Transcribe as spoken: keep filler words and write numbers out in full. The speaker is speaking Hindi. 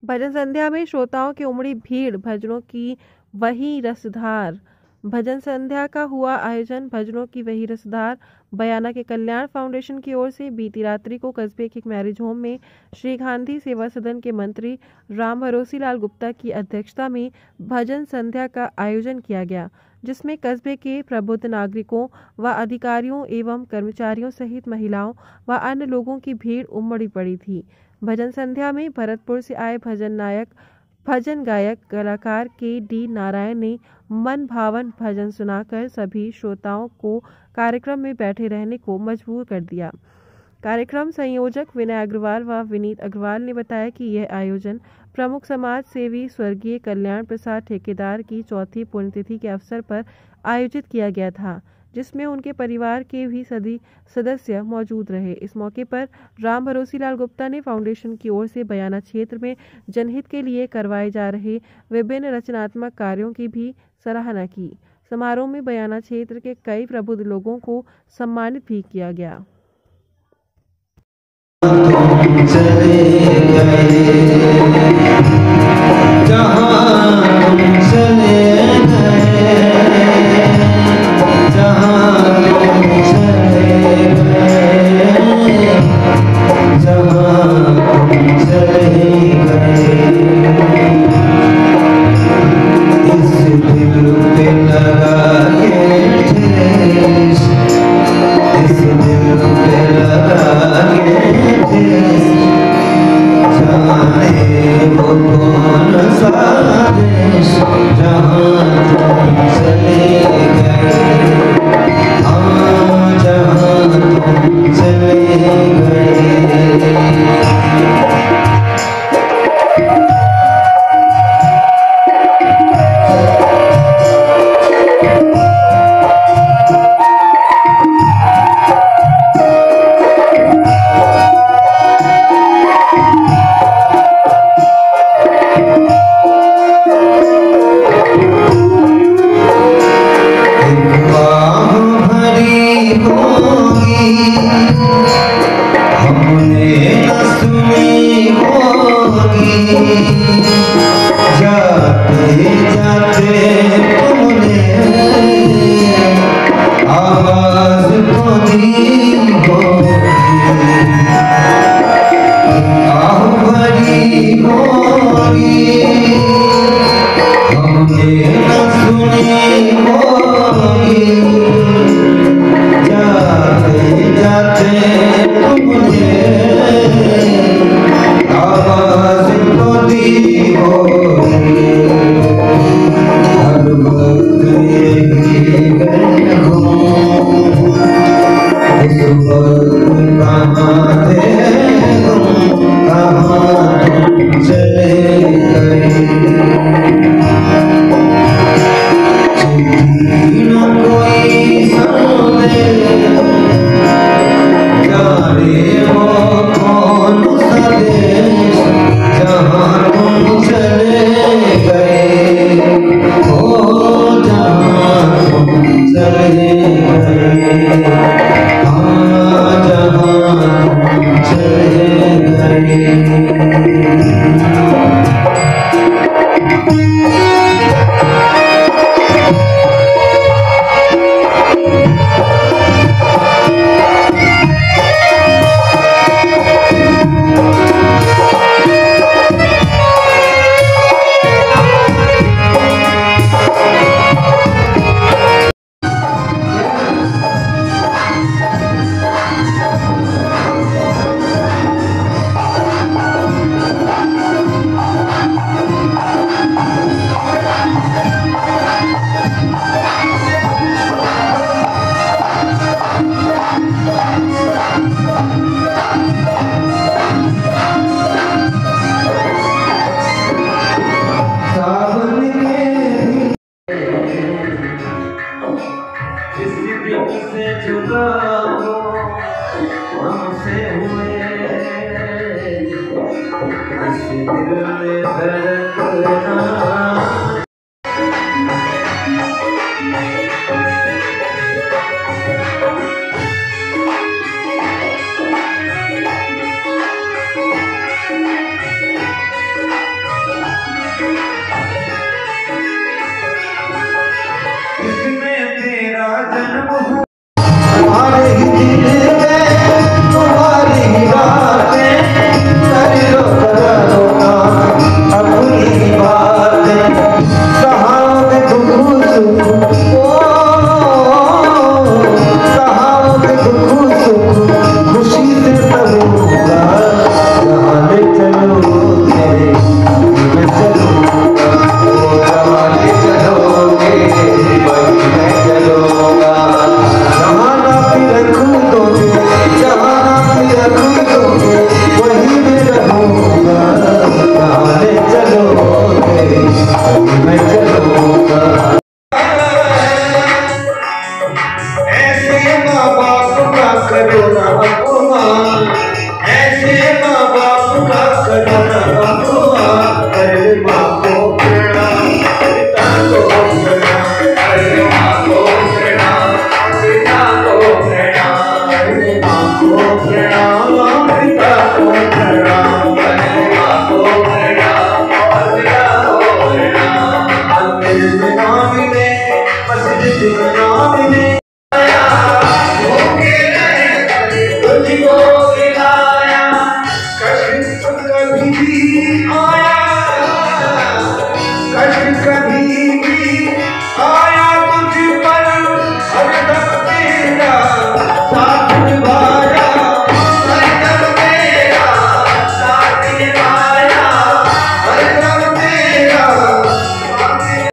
भजन संध्या में श्रोताओं की उमड़ी भीड़, भजनों की वही रसधार। भजन संध्या का हुआ आयोजन भजनों की वही रसधार बयाना के कल्याण फाउंडेशन की ओर से बीती रात्रि को कस्बे के एक मैरिज होम में श्री गांधी सेवा सदन के मंत्री राम भरोसी लाल गुप्ता की अध्यक्षता में भजन संध्या का आयोजन किया गया, जिसमें कस्बे के प्रबुद्ध नागरिकों व अधिकारियों एवं कर्मचारियों सहित महिलाओं व अन्य लोगों की भीड़ उमड़ी पड़ी थी। भजन संध्या में भरतपुर से आए भजन नायक भजन गायक कलाकार के डी नारायण ने मन भावन भजन सुनाकर सभी श्रोताओं को कार्यक्रम में बैठे रहने को मजबूर कर दिया। कार्यक्रम संयोजक विनय अग्रवाल व विनीत अग्रवाल ने बताया कि यह आयोजन प्रमुख समाज सेवी स्वर्गीय कल्याण प्रसाद ठेकेदार की चौथी पुण्यतिथि के अवसर पर आयोजित किया गया था, जिसमें उनके परिवार के भी सभी सदस्य मौजूद रहे। इस मौके पर राम भरोसी लाल गुप्ता ने फाउंडेशन की ओर से बयाना क्षेत्र में जनहित के लिए करवाए जा रहे विभिन्न रचनात्मक कार्यों की भी सराहना की। समारोह में बयाना क्षेत्र के कई प्रबुद्ध लोगों को सम्मानित भी किया गया। दिल में धड़कना